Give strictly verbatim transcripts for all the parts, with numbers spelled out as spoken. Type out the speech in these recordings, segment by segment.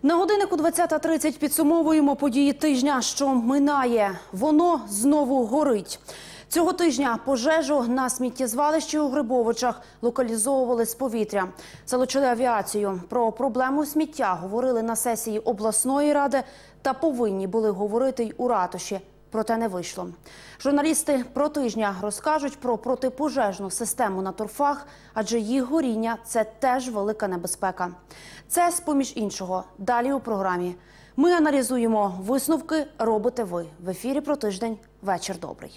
На годиннику двадцята тридцять підсумовуємо події тижня, що минає. Воно знову горить. Цього тижня пожежу на сміттєзвалищі у Грибовичах локалізовували з повітря. Залучили авіацію. Про проблему сміття говорили на сесії обласної ради та повинні були говорити й у ратуші. Проте не вийшло. Журналісти про тижня розкажуть про протипожежну систему на торфах, адже їх горіння – це теж велика небезпека. Це, з-поміж іншого, далі у програмі. Ми аналізуємо висновки, робите ви. В ефірі про тиждень. Вечір добрий.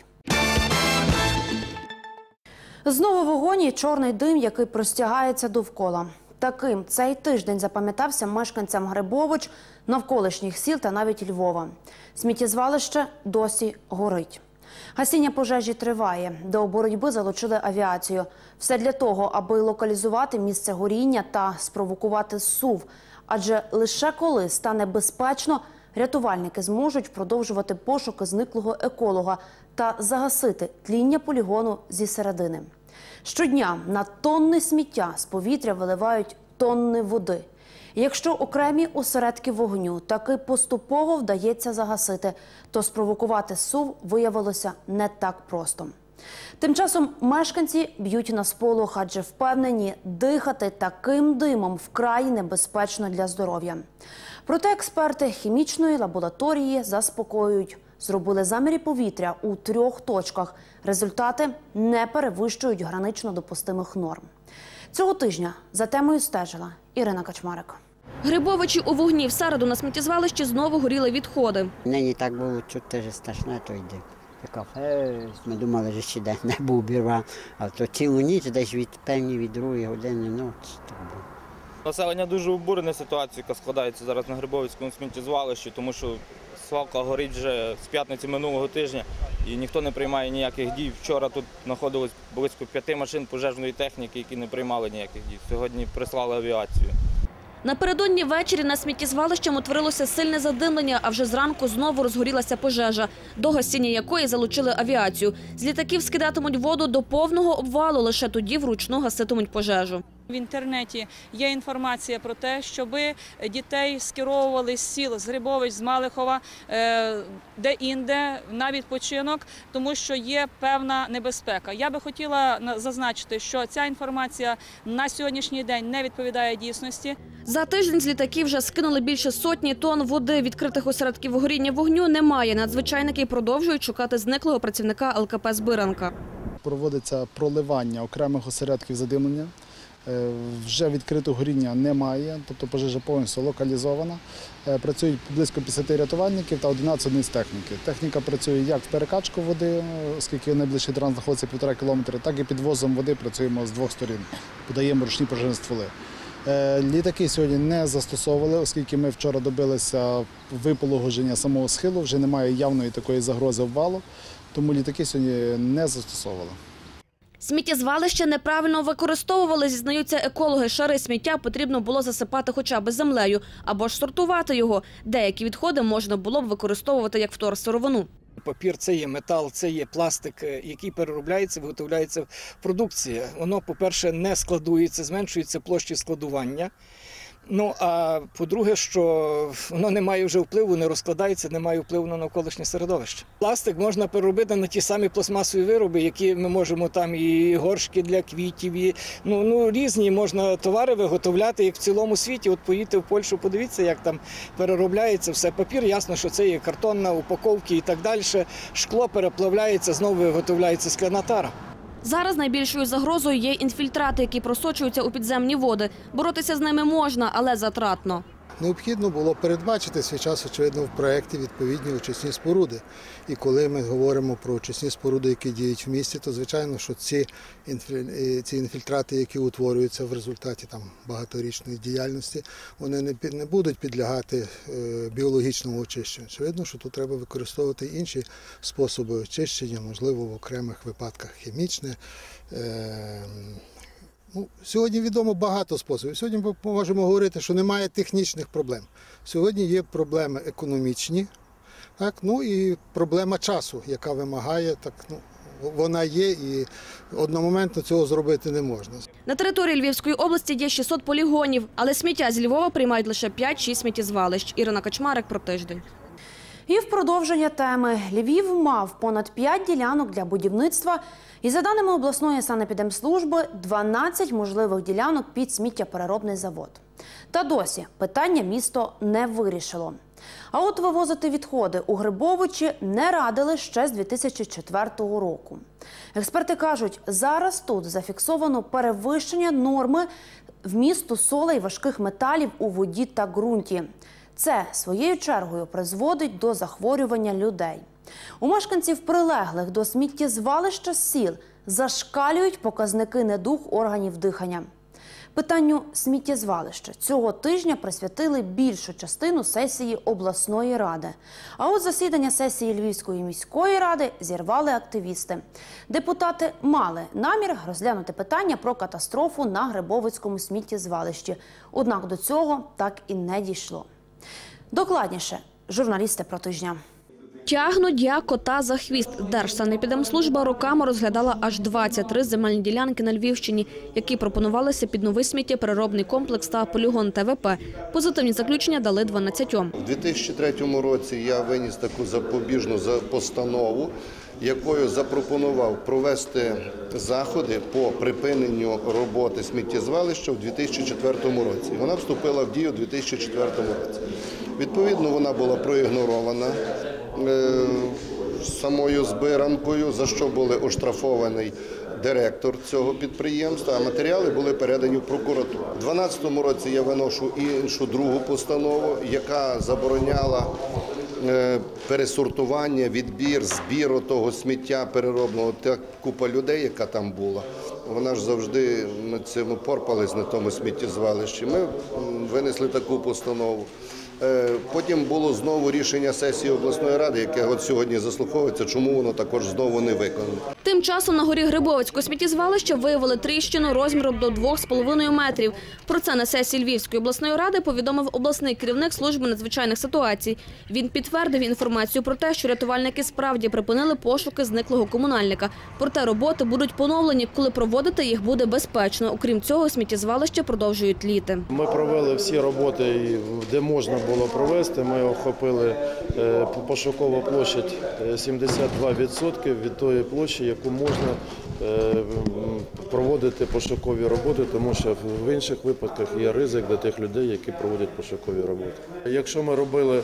Знову вогонь і чорний дим, який простягається довкола. Таким цей тиждень запам'ятався мешканцям Грибович, навколишніх сіл та навіть Львова. Сміттєзвалище досі горить. Гасіння пожежі триває. До боротьби залучили авіацію. Все для того, аби локалізувати місце горіння та спровокувати зсув. Адже лише коли стане безпечно, рятувальники зможуть продовжувати пошуки зниклого еколога та загасити тління полігону зі середини. Щодня на тонни сміття з повітря виливають тонни води. І якщо окремі осередки вогню таки поступово вдається загасити, то спровокувати зсув виявилося не так просто. Тим часом мешканці б'ють на сполох, адже впевнені, дихати таким димом вкрай небезпечно для здоров'я. Проте експерти хімічної лабораторії заспокоюють. Зробили заміри повітря у трьох точках. Результати не перевищують гранично допустимих норм. Цього тижня за темою стежила Ірина Качмарик. Грибовичі у вогні. В середу на сміттєзвалищі знову горіли відходи. Нині так було чути, що страшне той дим. Ми думали, що ще десь небо обірвав, а то цілу ніч, десь від певні від другої години ночі. Населення дуже обурене ситуацією, яка складається зараз на Грибовицькому сміттєзвалищі, тому що свалка горить вже з п'ятниці минулого тижня і ніхто не приймає ніяких дій. Вчора тут знаходилось близько п'яти машин пожежної техніки, які не приймали ніяких дій. Сьогодні прислали авіацію. Напередодні ввечері на сміттєзвалищем утворилося сильне задимлення, а вже зранку знову розгорілася пожежа, до гасіння якої залучили авіацію. З літаків скидатимуть воду до повного обвалу, лише тоді вручну гаситимуть пожежу. В інтернеті є інформація про те, щоб дітей скеровували з сіл, з Грибович, з Малихова, де-інде на відпочинок, тому що є певна небезпека. Я би хотіла зазначити, що ця інформація на сьогоднішній день не відповідає дійсності. За тиждень з літаків вже скинули більше сотні тонн води. Відкритих осередків горіння вогню немає. Надзвичайники продовжують шукати зниклого працівника ел ка пе «Збиранка». Проводиться проливання окремих осередків задимлення. Вже відкритого горіння немає, тобто пожежа повністю локалізована. Працюють близько п'ятдесят рятувальників та одинадцять одиниць техніки. Техніка працює як в перекачку води, оскільки найближчий транс знаходиться півтора кілометри, так і підвозом води працюємо з двох сторін, подаємо ручні пожежні стволи. Літаки сьогодні не застосовували, оскільки ми вчора добилися випологодження самого схилу, вже немає явної такої загрози обвалу, тому літаки сьогодні не застосовували. Сміттєзвалище неправильно використовували, зізнаються екологи. Шари сміття потрібно було засипати хоча б землею або ж сортувати його. Деякі відходи можна було б використовувати як вторсировину. Папір – це є метал, це є пластик, який переробляється, виготовляється в продукції. Воно, по-перше, не складується, зменшується площі складування. Ну, а по-друге, що воно не має вже впливу, не розкладається, не має впливу на навколишнє середовище. Пластик можна переробити на ті самі пластмасові вироби, які ми можемо там і горшки для квітів, і ну, ну, різні можна товари виготовляти, як в цілому світі. От поїдьте в Польщу, подивіться, як там переробляється все. Папір, ясно, що це є картонна, упаковки і так далі. Шкло переплавляється, знову виготовляється скляна тара. Зараз найбільшою загрозою є інфільтрати, які просочуються у підземні води. Боротися з ними можна, але затратно. Необхідно було передбачити свій час, очевидно, в проєкті відповідні очисні споруди. І коли ми говоримо про очисні споруди, які діють в місті, то, звичайно, що ці, ці інфільтрати, які утворюються в результаті там, багаторічної діяльності, вони не, не будуть підлягати е, біологічному очищенню. Очевидно, що тут треба використовувати інші способи очищення, можливо, в окремих випадках хімічне. Е, Ну, сьогодні відомо багато способів. Сьогодні ми можемо говорити, що немає технічних проблем. Сьогодні є проблеми економічні, так, ну і проблема часу, яка вимагає так, ну, вона є і одномоментно цього зробити не можна. На території Львівської області є шістсот полігонів, але сміття з Львова приймають лише п'ять-шість сміттєзвалищ. Ірина Качмарик про тиждень. І в продовження теми. Львів мав понад п'ять ділянок для будівництва. І за даними обласної санепідемслужби, дванадцять можливих ділянок під сміттєпереробний завод. Та досі питання місто не вирішило. А от вивозити відходи у Грибовичі не радили ще з дві тисячі четвертого року. Експерти кажуть, зараз тут зафіксовано перевищення норми вмісту солей важких металів у воді та ґрунті. Це своєю чергою призводить до захворювання людей. У мешканців прилеглих до сміттєзвалища сіл зашкалюють показники недуг органів дихання. Питанню сміттєзвалища цього тижня присвятили більшу частину сесії обласної ради. А от засідання сесії Львівської міської ради зірвали активісти. Депутати мали намір розглянути питання про катастрофу на Грибовицькому сміттєзвалищі. Однак до цього так і не дійшло. Докладніше журналісти про тижня. Тягнуть як кота за хвіст. Держсанепідемслужба роками розглядала аж двадцять три земельні ділянки на Львівщині, які пропонувалися під новий сміттєпереробний комплекс та полігон Те Ве Пе. Позитивні заключення дали дванадцятьом. У дві тисячі третьому році я виніс таку запобіжну постанову, якою запропонував провести заходи по припиненню роботи сміттєзвалища у дві тисячі четвертому році. Вона вступила в дію у дві тисячі четвертому році. Відповідно, вона була проігнорована самою збиранкою, за що були оштрафований директор цього підприємства, а матеріали були передані в прокуратуру. У дві тисячі дванадцятому році я виношу іншу другу постанову, яка забороняла пересортування, відбір, збір того сміття переробного. Та купа людей, яка там була, вона ж завжди на цьому порпалась, на тому сміттєзвалищі. Ми винесли таку постанову. Потім було знову рішення сесії обласної ради, яке от сьогодні заслуховується, чому воно також знову не виконано. Тим часом на горі Грибовицького сміттєзвалища виявили тріщину розміром до двох з половиною метрів. Про це на сесії Львівської обласної ради повідомив обласний керівник служби надзвичайних ситуацій. Він підтвердив інформацію про те, що рятувальники справді припинили пошуки зниклого комунальника. Проте роботи будуть поновлені, коли проводити їх буде безпечно. Окрім цього, сміттєзвалище продовжують тліти. Ми провели всі роботи, де можна було провести. Ми охопили пошукову площадь сімдесят два відсотки від тої площі, яку можна проводити пошукові роботи, тому що в інших випадках є ризик для тих людей, які проводять пошукові роботи. Якщо ми робили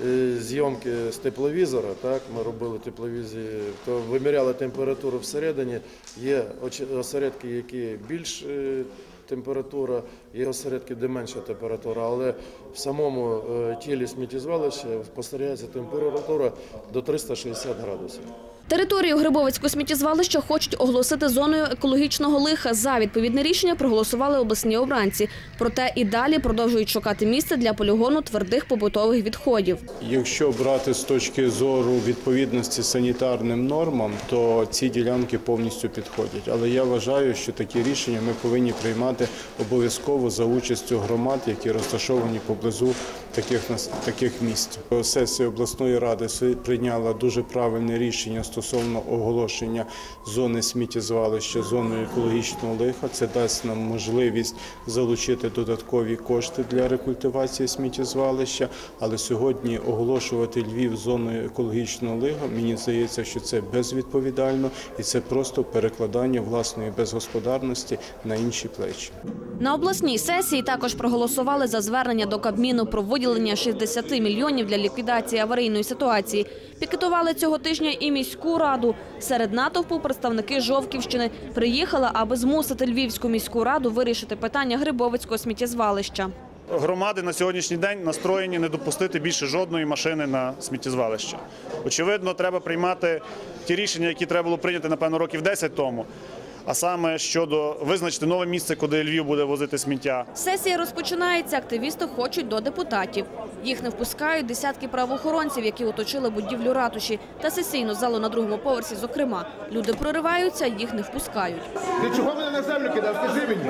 зйомки з тепловізора, так, ми робили тепловізії, то виміряли температуру всередині, є осередки, які більш температура, є осередки, де менша температура, але в самому тілі сміттєзвалища спостерігається температура до триста шістдесят градусів. Територію Грибовицького сміттєзвалища хочуть оголосити зоною екологічного лиха. За відповідне рішення проголосували обласні обранці. Проте і далі продовжують шукати місце для полігону твердих побутових відходів. Якщо брати з точки зору відповідності санітарним нормам, то ці ділянки повністю підходять. Але я вважаю, що такі рішення ми повинні приймати обов'язково за участю громад, які розташовані поблизу таких, таких місць. Сесія обласної ради прийняла дуже правильне рішення стосовно оголошення зони сміттєзвалища зоною екологічного лиха. Це дасть нам можливість залучити додаткові кошти для рекультивації сміттєзвалища. Але сьогодні оголошувати Львів зоною екологічного лиха, мені здається, що це безвідповідально і це просто перекладання власної безгосподарності на інші плечі. На обласній сесії також проголосували за звернення до Кабміну про виділення шістдесят мільйонів для ліквідації аварійної ситуації. Пікетували цього тижня і міську раду. Серед натовпу представники Жовківщини приїхали, аби змусити Львівську міську раду вирішити питання Грибовицького сміттєзвалища. Громади на сьогоднішній день настроєні не допустити більше жодної машини на сміттєзвалище. Очевидно, треба приймати ті рішення, які треба було прийняти, напевно, років десять тому. А саме щодо визначити нове місце, куди Львів буде возити сміття. Сесія розпочинається, активісти хочуть до депутатів. Їх не впускають десятки правоохоронців, які оточили будівлю ратуші та сесійну залу на другому поверсі, зокрема. Люди прориваються, їх не впускають. Ти чого мене на землю кидав? Скажи мені.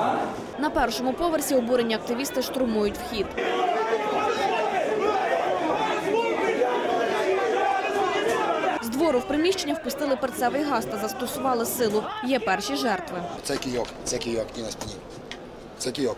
На першому поверсі обурені активісти штурмують вхід. двору в приміщення впустили перцевий газ та застосували силу. Є перші жертви. Це кійок, це кійок і на спині. Це кійок.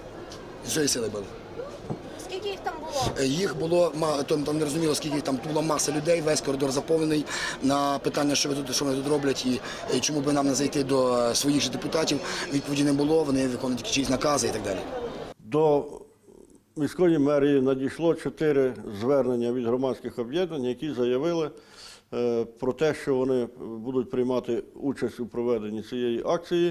Вже сили були. Скільки їх там було? Їх було, там, там не розуміло, скільки їх там була маса людей, весь коридор заповнений. На питання, що ви тут, що вони тут роблять і, і чому б нам не зайти до своїх же депутатів, відповіді не було, вони виконують тільки чиїсь накази і так далі. До міської мерії надійшло чотири звернення від громадських об'єднань, які заявили е, про те, що вони будуть приймати участь у проведенні цієї акції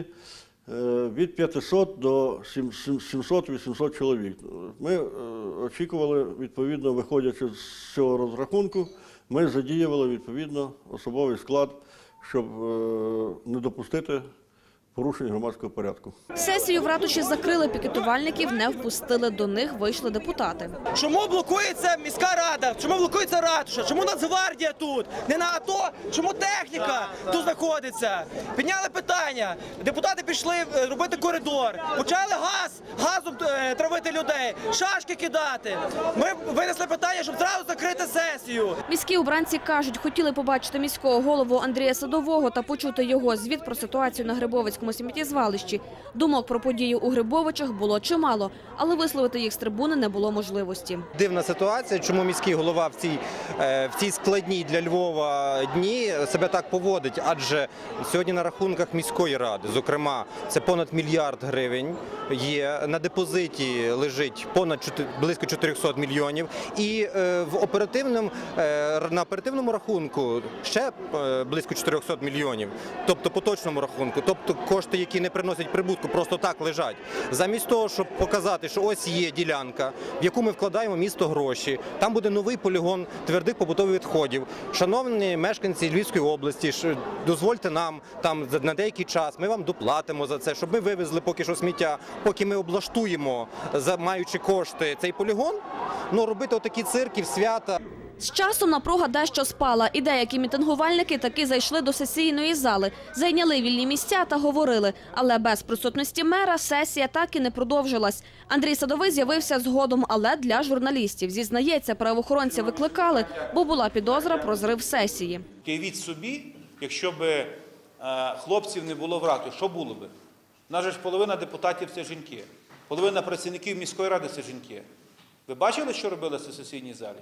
е, від п'ятисот до сімсот-вісімсот чоловік. Ми е, очікували, відповідно, виходячи з цього розрахунку, ми задіювали, відповідно, особовий склад, щоб е, не допустити порушень громадського порядку. Сесію в ратуші закрили, пікетувальників не впустили, до них вийшли депутати. Чому блокується міська рада? Чому блокується ратуша? Чому Нацгвардія тут? Не на АТО? Чому техніка тут знаходиться? Підняли питання. Депутати пішли робити коридор. Почали газ, газом травити людей, шашки кидати. Ми винесли питання, щоб зразу закрити сесію. Міські обранці кажуть, хотіли побачити міського голову Андрія Садового та почути його звіт про ситуацію на Грибовицькому сміттєзвалищі. Думок про подію у Грибовичах було чимало, але висловити їх з трибуни не було можливості. Дивна ситуація, чому міський голова в цій, в цій складній для Львова дні себе так поводить, адже сьогодні на рахунках міської ради, зокрема, це понад мільярд гривень є, на депозиті лежить понад близько чотирьохсот мільйонів і в оперативному, на оперативному рахунку ще близько чотирьохсот мільйонів, тобто поточному рахунку, тобто кошти, які не приносять прибутку, просто так лежать. Замість того, щоб показати, що ось є ділянка, в яку ми вкладаємо місто гроші, там буде новий полігон твердих побутових відходів. Шановні мешканці Львівської області, дозвольте нам там на деякий час, ми вам доплатимо за це, щоб ми вивезли поки що сміття, поки ми облаштуємо, маючи кошти, цей полігон, ну робити отакі цирки в свята. З часом напруга дещо спала, і деякі мітингувальники таки зайшли до сесійної зали, зайняли вільні місця та говорили. Але без присутності мера сесія так і не продовжилась. Андрій Садовий з'явився згодом, але для журналістів. Зізнається, правоохоронці викликали, бо була підозра про зрив сесії. Уявіть собі, якщо б хлопців не було в раді, що було б? У нас же ж половина депутатів – це жінки, половина працівників міської ради – це жінки. Ви бачили, що робили в сесійній залі?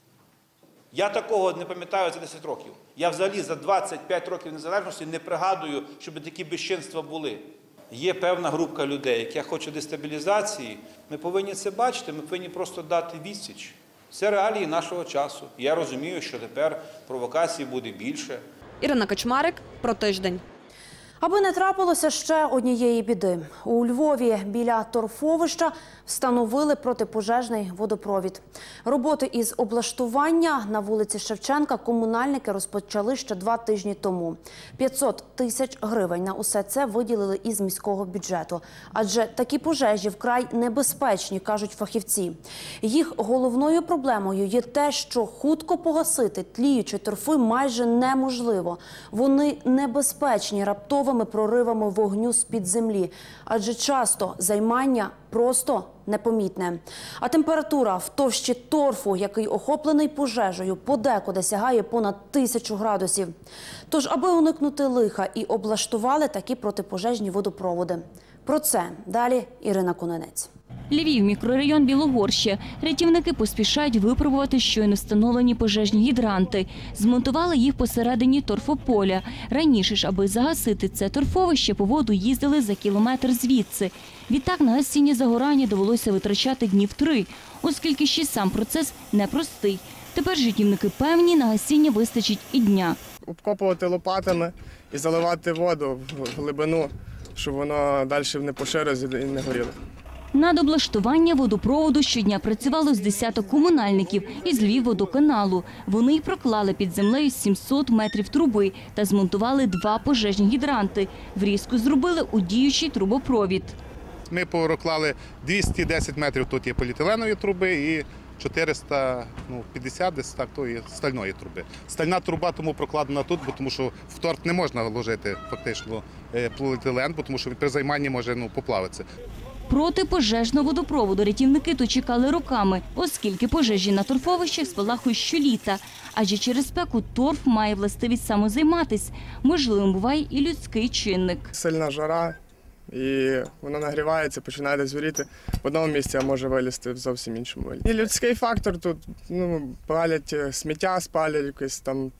Я такого не пам'ятаю за десять років. Я взагалі за двадцять п'ять років незалежності не пригадую, щоб такі безчинства були. Є певна група людей, яка хоче дестабілізації. Ми повинні це бачити, ми повинні просто дати відсіч. Це реалії нашого часу. Я розумію, що тепер провокацій буде більше. Ірина Качмарик, про тиждень. Аби не трапилося ще однієї біди. У Львові біля торфовища встановили протипожежний водопровід. Роботи із облаштування на вулиці Шевченка комунальники розпочали ще два тижні тому. п'ятсот тисяч гривень на усе це виділили із міського бюджету. Адже такі пожежі вкрай небезпечні, кажуть фахівці. Їх головною проблемою є те, що хутко погасити тліючі торфи майже неможливо. Вони небезпечні раптово проривами вогню з-під землі, адже часто займання просто непомітне. А температура в товщі торфу, який охоплений пожежею, подекуди сягає понад тисячу градусів. Тож, аби уникнути лиха, і облаштували такі протипожежні водопроводи. Про це далі Ірина Куненець. Львів, мікрорайон Білогорще. Рятівники поспішають випробувати щойно встановлені пожежні гідранти. Змонтували їх посередині торфополя. Раніше ж, аби загасити це торфовище, по воду їздили за кілометр звідси. Відтак на гасіння загорання довелося витрачати днів три, оскільки ще сам процес непростий. Тепер рятівники певні, на гасіння вистачить і дня. Обкопувати лопатами і заливати воду в глибину, щоб воно далі не поширилося і не горіло. Над облаштування водопроводу щодня працювало з десяток комунальників із Львівводоканалу. Вони й проклали під землею сімсот метрів труби та змонтували два пожежні гідранти. Врізку зробили у діючий трубопровід. Ми проклали двісті десять метрів, тут є поліетиленової труби і чотириста п'ятдесят десь так, тої стальної труби. Стальна труба тому прокладена тут, бо тому що в торф не можна вложити фактично поліетилен, бо тому що при займанні може ну, поплавитися. Протипожежного водопроводу рятівники то чекали роками, оскільки пожежі на торфовищах спалахують щоліта. Адже через спеку торф має властивість самозайматись. Можливим буває і людський чинник. Сильна жара, і воно нагрівається, починає десь горіти в одному місці, а може вилізти в зовсім іншому. І людський фактор тут, ну, палять сміття, спалять якесь там,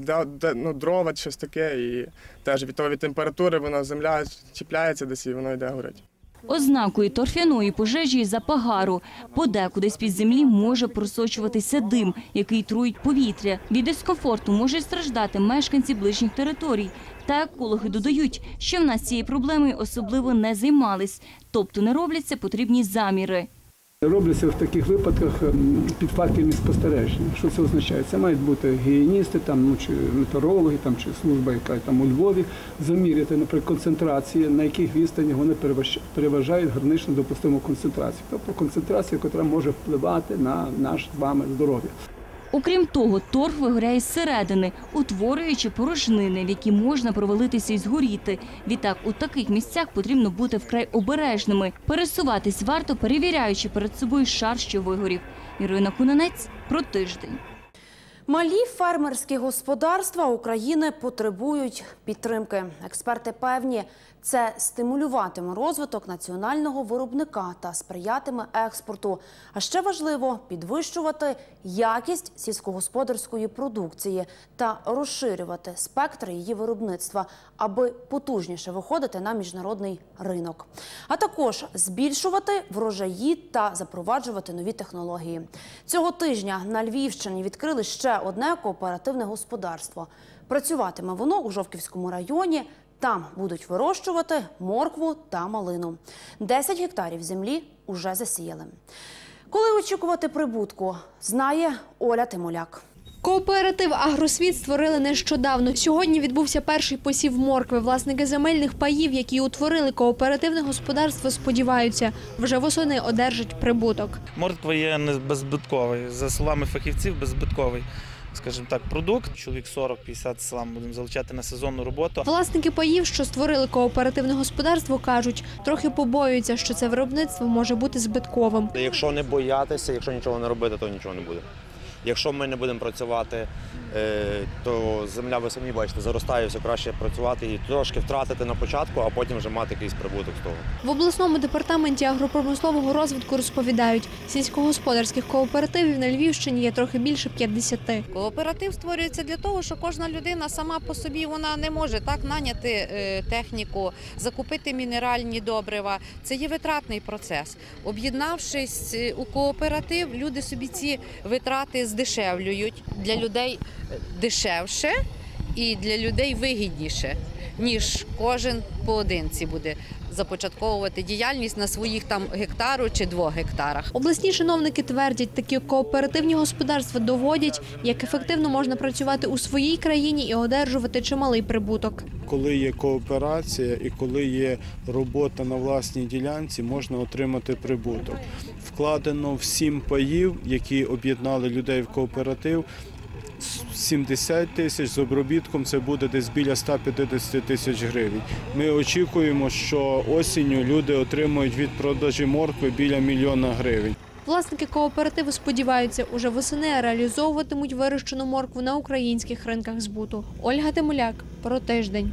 ну, дрова, щось таке, і теж від того, від температури воно, земля чіпляється десь і воно йде горить. Ознакою торфяної пожежі є запах гару. Подекуди з-під землі може просочуватися дим, який труїть повітря. Від дискомфорту можуть страждати мешканці ближніх територій. Та екологи додають, що в нас цією проблемою особливо не займались, тобто не робляться потрібні заміри. Робляться в таких випадках підфакельні спостереження. Що це означає? Це мають бути гігієністи, там, ну, чи метеорологи, там, чи служба, яка там у Львові, заміряти, наприклад, концентрації, на яких відстані вони переважають гранично допустиму концентрацію. Тобто концентрація, яка може впливати на наше з вами здоров'я. Окрім того, торф вигоряє зсередини, утворюючи порожнини, в які можна провалитися і згоріти. Відтак, у таких місцях потрібно бути вкрай обережними. Пересуватись варто, перевіряючи перед собою шар, що вигорів. Ірина Кунанець про тиждень. Малі фермерські господарства України потребують підтримки. Експерти певні, це стимулюватиме розвиток національного виробника та сприятиме експорту. А ще важливо підвищувати якість сільськогосподарської продукції та розширювати спектр її виробництва, аби потужніше виходити на міжнародний ринок. А також збільшувати врожаї та запроваджувати нові технології. Цього тижня на Львівщині відкрили ще одне кооперативне господарство. Працюватиме воно у Жовківському районі. Там будуть вирощувати моркву та малину. десять гектарів землі уже засіяли. Коли очікувати прибутку, знає Оля Тимоляк. Кооператив «Агросвіт» створили нещодавно. Сьогодні відбувся перший посів моркви. Власники земельних паїв, які утворили кооперативне господарство, сподіваються, вже восени одержать прибуток. Морква є не беззбитковий. За словами фахівців, беззбитковий. Скажімо так, продукт. Чоловік сорок-п'ятдесят села будемо залучати на сезонну роботу. Власники паїв, що створили кооперативне господарство, кажуть, трохи побоюються, що це виробництво може бути збитковим. Якщо не боятися, якщо нічого не робити, то нічого не буде. Якщо ми не будемо працювати, то земля, ви самі бачите, заростає, все краще працювати і трошки втратити на початку, а потім вже мати якийсь прибуток з того. В обласному департаменті агропромислового розвитку розповідають, сільськогосподарських кооперативів на Львівщині є трохи більше п'ятдесяти. Кооператив створюється для того, що кожна людина сама по собі вона не може так наняти техніку, закупити мінеральні добрива. Це є витратний процес. Об'єднавшись у кооператив, люди собі ці витрати здешевлюють. Для людей дешевше і для людей вигідніше, ніж кожен поодинці буде започатковувати діяльність на своїх там гектару чи двох гектарах. Обласні чиновники твердять, такі кооперативні господарства доводять, як ефективно можна працювати у своїй країні і одержувати чималий прибуток. Коли є кооперація і коли є робота на власній ділянці, можна отримати прибуток. Вкладено в сім паїв, які об'єднали людей в кооператив, сімдесят тисяч, з обробітком це буде десь біля ста п'ятдесят тисяч гривень. Ми очікуємо, що осінню люди отримують від продажі моркви біля мільйона гривень. Власники кооперативу сподіваються, уже восени реалізовуватимуть вирощену моркву на українських ринках збуту. Ольга Тимоляк про тиждень.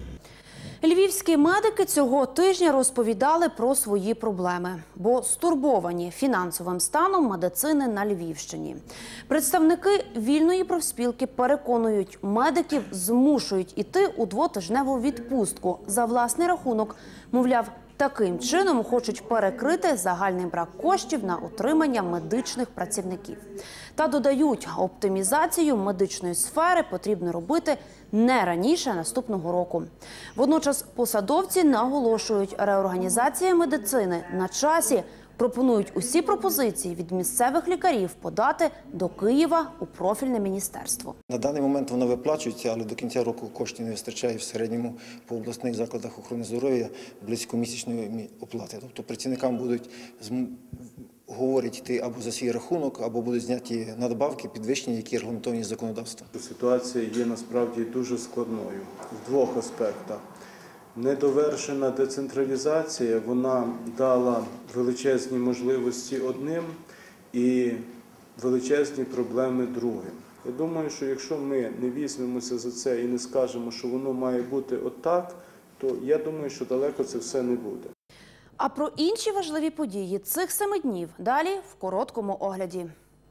Львівські медики цього тижня розповідали про свої проблеми, бо стурбовані фінансовим станом медицини на Львівщині. Представники вільної профспілки переконують, медиків змушують іти у двотижневу відпустку за власний рахунок. Мовляв, таким чином хочуть перекрити загальний брак коштів на утримання медичних працівників. Та додають, оптимізацію медичної сфери потрібно робити не раніше наступного року. Водночас посадовці наголошують, реорганізація медицини на часі. Пропонують усі пропозиції від місцевих лікарів подати до Києва у профільне міністерство. На даний момент воно виплачується, але до кінця року коштів не вистачає в середньому по обласних закладах охорони здоров'я близько місячної оплати. Тобто працівникам будуть говорять йти або за свій рахунок, або будуть зняті надбавки, підвищення, які регламентовані законодавством. Ситуація є насправді дуже складною в двох аспектах. недовершена децентралізація, вона дала величезні можливості одним і величезні проблеми другим. Я думаю, що якщо ми не візьмемося за це і не скажемо, що воно має бути отак, то я думаю, що далеко це все не буде. А про інші важливі події цих семи днів далі в короткому огляді.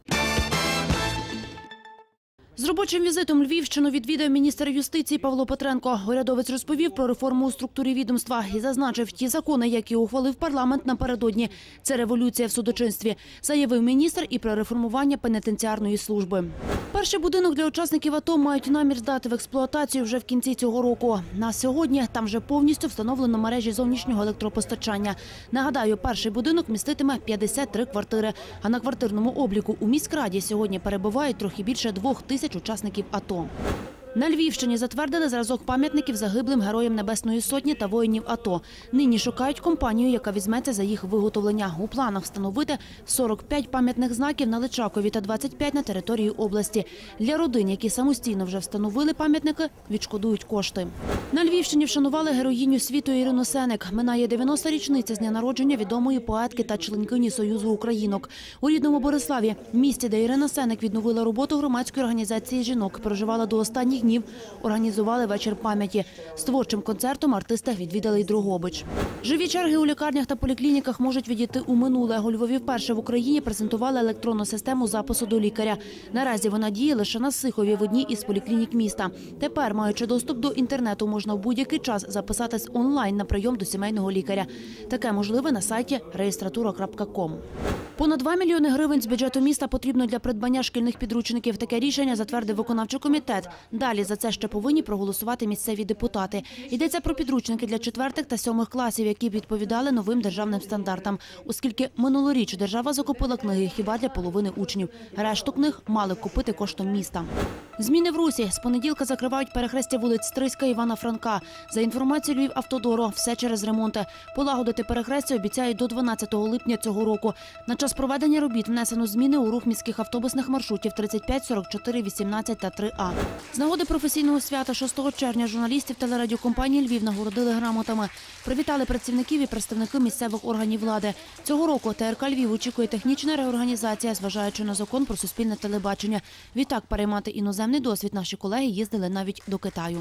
З робочим візитом Львівщину відвідав міністр юстиції Павло Петренко. Урядовець розповів про реформу у структурі відомства і зазначив, ті закони, які ухвалив парламент напередодні – це революція в судочинстві, заявив міністр і про реформування пенітенціарної служби. Перший будинок для учасників АТО мають намір здати в експлуатацію вже в кінці цього року. На сьогодні там вже повністю встановлено мережі зовнішнього електропостачання. Нагадаю, перший будинок міститиме п'ятдесят три квартири, а на квартирному обліку у міськраді сьогодні перебувають трохи більше двох тисяч учасників АТО. На Львівщині затвердили зразок пам'ятників загиблим героям Небесної Сотні та воїнів АТО. Нині шукають компанію, яка візьметься за їх виготовлення. У планах встановити сорок п'ять пам'ятних знаків на Личакові та двадцять п'ять на території області. Для родин, які самостійно вже встановили пам'ятники, відшкодують кошти. На Львівщині вшанували героїню світу Ірину Сенек. Минає дев'яноста річниця з дня народження відомої поетки та членкині Союзу українок. У рідному Бориславі, місті, де Ірина Сенек відновила роботу громадської організації жінок, проживала до останніх днів, організували вечір пам'яті. З творчим концертом артисти відвідали й Дрогобич. Живі черги у лікарнях та поліклініках можуть відійти у минуле. У Львові вперше в Україні презентували електронну систему запису до лікаря. Наразі вона діє лише на Сихові в одній із поліклінік міста. Тепер, маючи доступ до інтернету, можна в будь-який час записатись онлайн на прийом до сімейного лікаря. Таке можливе на сайті реєстратура крапка ком. Понад два мільйони гривень з бюджету міста потрібно для придбання шкільних підручників. Таке рішення затвердив виконавчий комітет. Далі за це ще повинні проголосувати місцеві депутати. Йдеться про підручники для четвертих та сьомих класів, які б відповідали новим державним стандартам. Оскільки минулоріч держава закупила книги хіба для половини учнів. Решту книг мали купити коштом міста. Зміни в русі. З понеділка закривають перехрестя вулиць Стрийська і Івана Франка. За інформацією Львівавтодору, все через ремонти. Полагодити перехрестя обіцяють до дванадцятого липня цього року. На час проведення робіт внесено зміни у рух міських автобусних маршрутів тридцять п'ять, сорок чотири, вісімнадцять та три А. З нагоди професійного свята шостого червня журналістів телерадіокомпанії «Львів» нагородили грамотами. Привітали працівників і представники місцевих органів влади. Цього року ТРК «Львів» очікує технічна реорганізація, зважаючи на закон про суспільне телебачення. Відтак переймати іноземний досвід наші колеги їздили навіть до Китаю.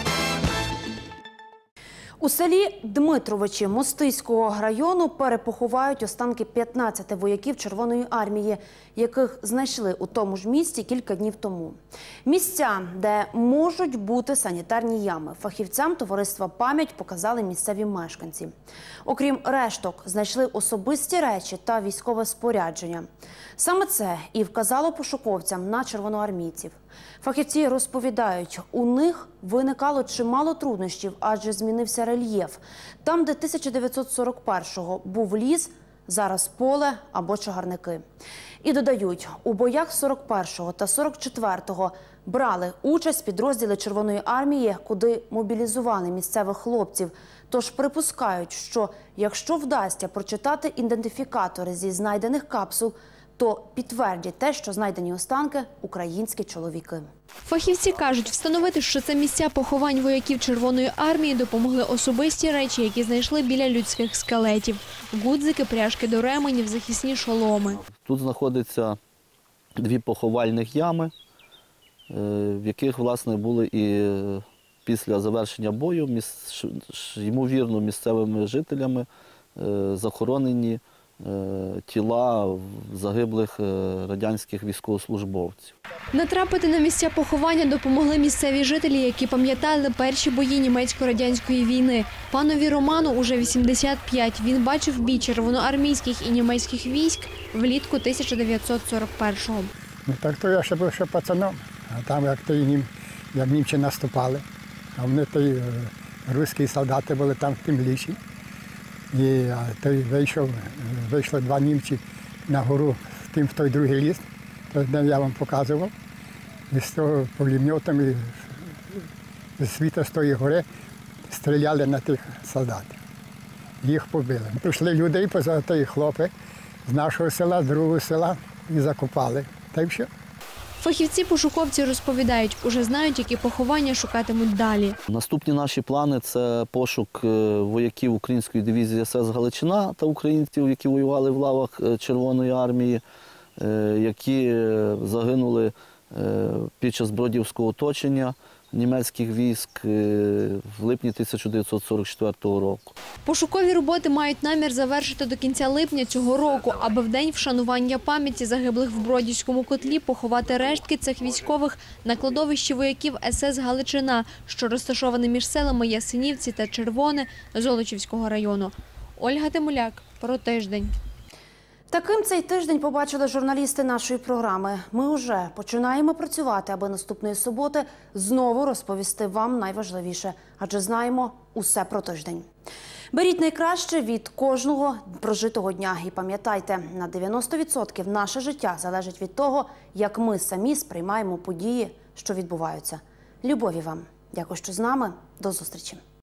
У селі Дмитровичі Мостиського району перепоховають останки п'ятнадцяти вояків Червоної армії, яких знайшли у тому ж місці кілька днів тому. Місця, де можуть бути санітарні ями, фахівцям товариства «Пам'ять» показали місцеві мешканці. Окрім решток, знайшли особисті речі та військове спорядження. Саме це і вказало пошуковцям на червоноармійців. Фахівці розповідають, у них виникало чимало труднощів, адже змінився рельєф. Там, де тисяча дев'ятсот сорок першого був ліс, зараз поле або чагарники. І додають, у боях сорок першого та сорок четвертого брали участь підрозділи Червоної армії, куди мобілізували місцевих хлопців. Тож припускають, що якщо вдасться прочитати ідентифікатори зі знайдених капсул, то підтвердять те, що знайдені останки – українські чоловіки. Фахівці кажуть, встановити, що це місця поховань вояків Червоної армії, допомогли особисті речі, які знайшли біля людських скелетів. Гудзики, пряжки до ременів, захисні шоломи. Тут знаходяться дві поховальних ями, в яких, власне, були і після завершення бою, ймовірно, місцевими жителями захоронені тіла загиблих радянських військовослужбовців. Натрапити на місця поховання допомогли місцеві жителі, які пам'ятали перші бої німецько-радянської війни. Панові Роману уже вісімдесят п'ять. Він бачив бій червоноармійських і німецьких військ влітку тисяча дев'ятсот сорок першого. Ну, так то я ще був ще пацаном, а там як, то нім, як німці наступали, а вони то й руські солдати були там в тим лісі. І той вийшов, вийшли два німці на гору, в тим в той другий ліс, де я вам показував. І з того пулеметом, і з світа з тої гори стріляли на тих солдатів. Їх побили. Прийшли людей, поза той хлопець з нашого села, з другого села і закопали. Та й все. Фахівці-пошуковці розповідають, уже знають, які поховання шукатимуть далі. Наступні наші плани – це пошук вояків української дивізії ес ес «Галичина» та українців, які воювали в лавах Червоної армії, які загинули під час Бродівського оточення німецьких військ в липні тисяча дев'ятсот сорок четвертого року. Пошукові роботи мають намір завершити до кінця липня цього року, аби в день вшанування пам'яті загиблих в Бродівському котлі поховати рештки цих військових на кладовищі вояків ес ес «Галичина», що розташоване між селами Ясенівці та Червоне Золочівського району. Ольга Тимуляк, про тиждень. Таким цей тиждень побачили журналісти нашої програми. Ми вже починаємо працювати, аби наступної суботи знову розповісти вам найважливіше, адже знаємо усе про тиждень. Беріть найкраще від кожного прожитого дня і пам'ятайте, на дев'яносто відсотків наше життя залежить від того, як ми самі сприймаємо події, що відбуваються. Любові вам! Дякую, що з нами. До зустрічі!